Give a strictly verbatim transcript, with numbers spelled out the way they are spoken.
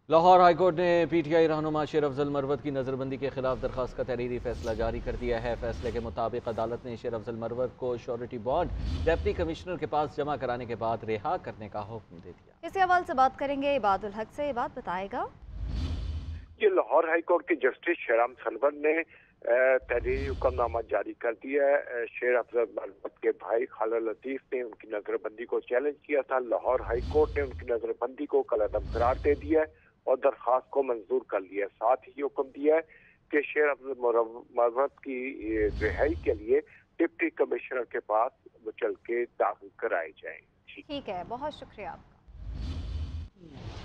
Lahore high court ने PTI रहनुमा शेर अफजल मरवत की नज़रबंदी के खिलाफ दरखास्त का तहरीरी फैसला जारी कर दिया है। फैसले के मुताबिक अदालत ने शेर अफजल मरवत को श्योरिटी बॉन्ड डिप्टी कमिश्नर के पास जमा कराने के बाद रिहा करने का हुक्म दे दिया। इसी हवाले से बात करेंगे इबादुल हक से, ये बात बताएगा। ये लाहौर हाईकोर्ट के जस्टिस शेराम सलवन ने तहरीरी हुक्मनामा जारी कर दिया है। शेर अफजल मरवत के भाई खालिद लतीफ ने उनकी नजरबंदी को चैलेंज किया था। लाहौर हाईकोर्ट ने उनकी नजरबंदी को कलअदम करार दे दिया है और दरखास्त को मंजूर कर लिया। साथ ही हुक्म दिया है कि शेर अफजल मरवत की रिहाई के लिए डिप्टी कमिश्नर के पास वो चल के दाखिल कराए जाए। ठीक है, बहुत शुक्रिया आपका।